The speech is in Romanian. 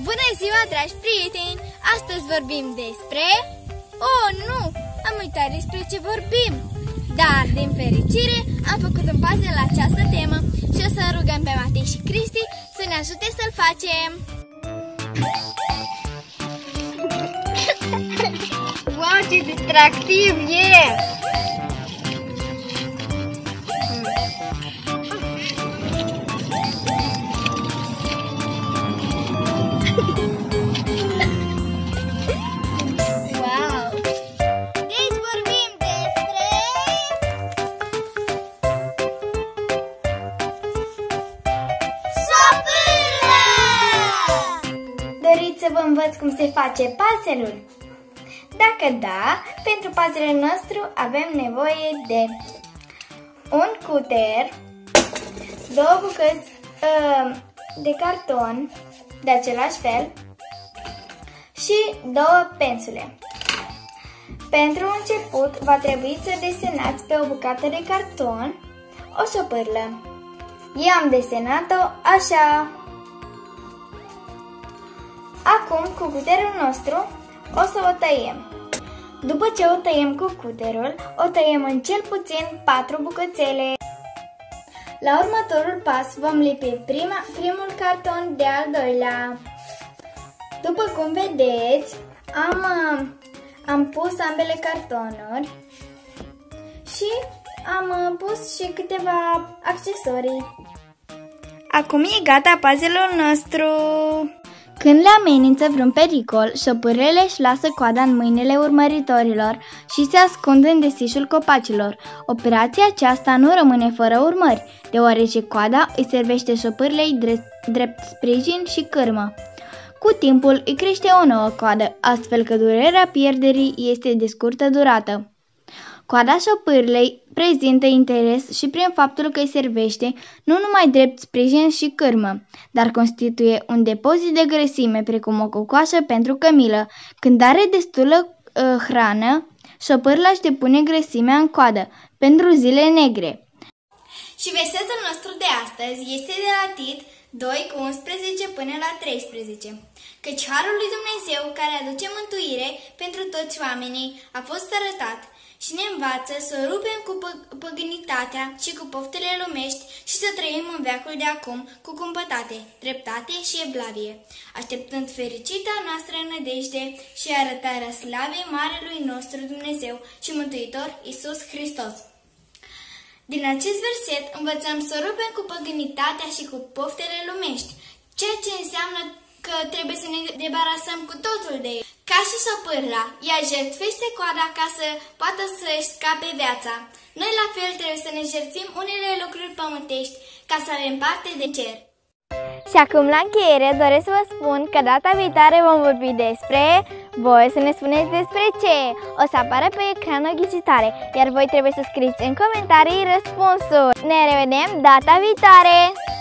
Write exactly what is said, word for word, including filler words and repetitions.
Bună ziua, dragi prieteni! Astăzi vorbim despre... Oh, nu! Am uitat despre ce vorbim! Dar, din fericire, am făcut un puzzle la această temă și o să rugăm pe Matei și Cristi să ne ajute să-l facem! Wow, ce distractiv e! Să vă învăț cum se face puzzle-ul? Dacă da, pentru puzzle-ul nostru avem nevoie de un cuter, două bucăți uh, de carton de același fel și două pensule. Pentru început va trebui să desenați pe o bucată de carton o șopârlă. Eu am desenat-o așa. Acum, cu cuterul nostru, o să o tăiem. După ce o tăiem cu cuterul, o tăiem în cel puțin patru bucățele. La următorul pas vom lipi prima, primul carton de al doilea. După cum vedeți, am, am pus ambele cartonuri și am pus și câteva accesorii. Acum e gata puzzle-ul nostru! Când le amenință vreun pericol, șopârlele își lasă coada în mâinile urmăritorilor și se ascund în desișul copacilor. Operația aceasta nu rămâne fără urmări, deoarece coada îi servește șopârlei drept, drept sprijin și cârmă. Cu timpul îi crește o nouă coadă, astfel că durerea pierderii este de scurtă durată. Coada șopârlei prezintă interes și prin faptul că îi servește nu numai drept sprijin și cârmă, dar constituie un depozit de grăsime precum o cocoașă pentru cămilă. Când are destulă uh, hrană, șopârla își depune grăsimea în coadă pentru zile negre. Și versetul nostru de astăzi este de la Tit doi cu unsprezece până la treisprezece. Căci harul lui Dumnezeu care aduce mântuire pentru toți oamenii a fost arătat și ne învață să rupem cu păgânitatea și cu poftele lumești și să trăim în veacul de acum cu cumpătate, dreptate și evlavie, așteptând fericita noastră nădejde și arătarea slavei Marelui nostru Dumnezeu și Mântuitor Iisus Hristos. Din acest verset învățăm să rupem cu păgânitatea și cu poftele lumești, ceea ce înseamnă că trebuie să ne debarasăm cu totul de el. Ca și șopârla, ea jertfește coada ca să poată să-și scape viața. Noi la fel trebuie să ne jertfim unele lucruri pământești ca să avem parte de cer. Și acum la încheiere doresc să vă spun că data viitoare vom vorbi despre... Voi să ne spuneți despre ce? O să apară pe ecran o ghicitare, iar voi trebuie să scrieți în comentarii răspunsul. Ne revedem data viitoare!